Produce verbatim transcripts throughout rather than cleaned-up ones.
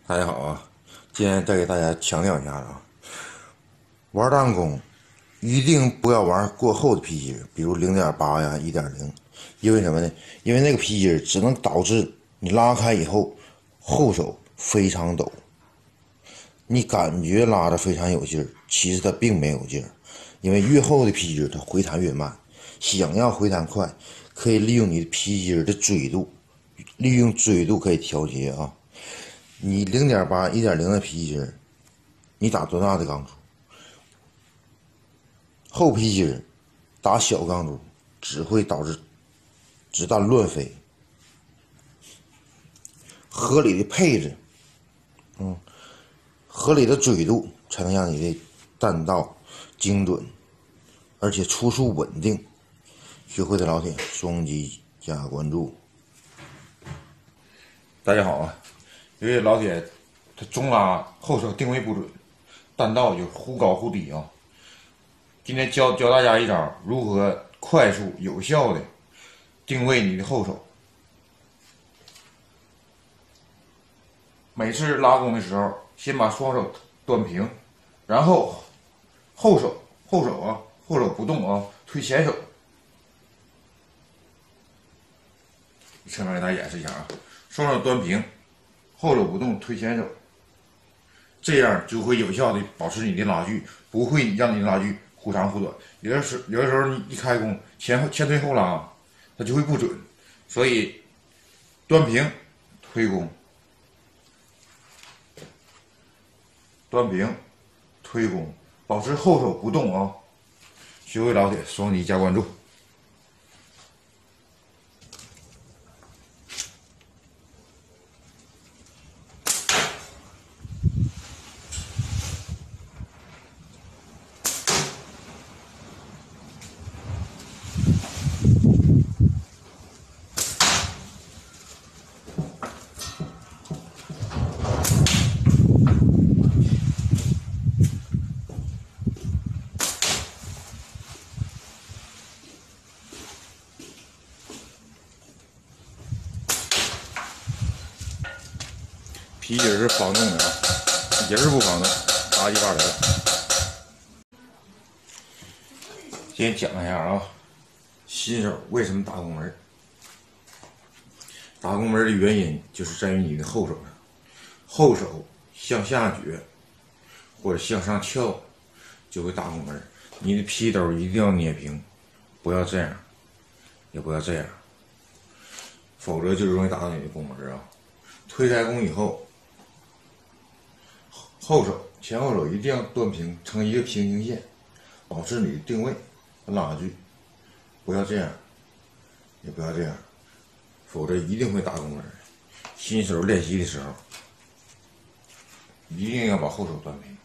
大家好啊，今天再给大家强调一下啊，玩弹弓一定不要玩过厚的皮筋，比如零点八呀、一点零，因为什么呢？因为那个皮筋只能导致你拉开以后后手非常抖，你感觉拉的非常有劲儿，其实它并没有劲儿，因为越厚的皮筋它回弹越慢。想要回弹快，可以利用你的皮筋的锥度，利用锥度可以调节啊。你零点八、一点零的皮筋，你打多大的钢珠？厚皮筋打小钢珠，只会导致子弹乱飞。合理的配置，嗯，合理的锥度，才能让你的弹道精准，而且出速稳定。学会的老铁，双击加关注。大家好啊，因为老铁他中拉后手定位不准，弹道就忽高忽低啊。今天教教大家一招，如何快速有效的定位你的后手。每次拉弓的时候，先把双手端平，然后后手后手啊，后手不动啊，推前手。侧面给大家演示一下啊，双手端平，后手不动，推前手，这样就会有效的保持你的拉距，不会让你的拉距忽长忽短。有的时有的时候你一开弓前后前推后拉，它就会不准，所以端平推弓，端平推弓，保持后手不动啊。学会老铁，双击加关注。皮筋是防动的啊，人是不防动，打几把来了。先讲一下啊，新手为什么打弓门？打弓门的原因就是在于你的后手上，后手向下举或者向上翘就会打弓门。你的皮兜一定要捏平，不要这样，也不要这样，否则就容易打到你的弓门啊。推开弓以后，后手前后手一定要端平，成一个平行线，保持你的定位和拉距，不要这样，也不要这样，否则一定会打弓门。新手练习的时候，一定要把后手端平。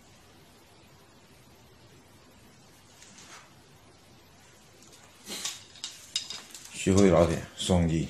学会老铁，双击。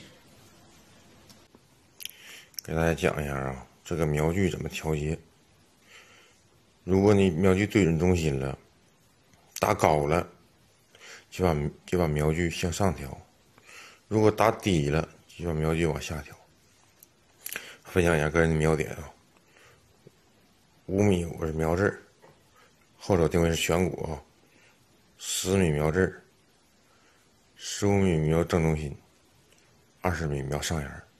给大家讲一下啊，这个瞄具怎么调节。如果你瞄具对准中心了，打高了，就把就把瞄具向上调；如果打低了，就把瞄具往下调。分享一下个人的瞄点啊，五米我是瞄这儿，后手定位是颧骨啊，十米瞄这儿，十五米瞄正中心，二十米瞄上沿。